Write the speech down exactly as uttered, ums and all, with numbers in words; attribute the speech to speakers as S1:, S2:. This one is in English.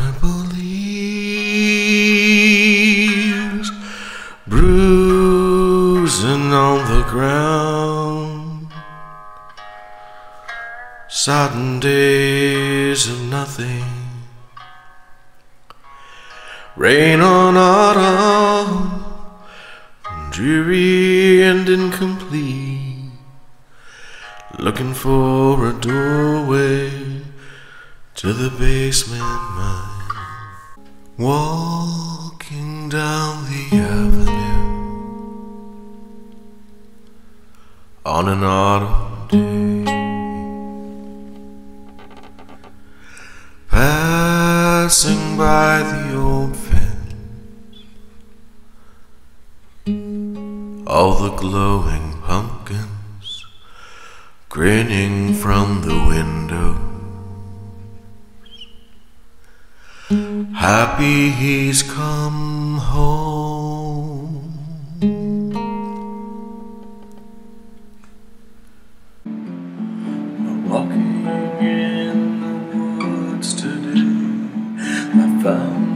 S1: Purple leaves bruising on the ground, sodden days of nothing, rain on autumn, dreary and incomplete, looking for a doorway to the basement mind. Walking down the avenue on an autumn day, passing by the old fence, all the glowing pumpkins grinning from the window, happy he's come home. Walking in the woods today, I found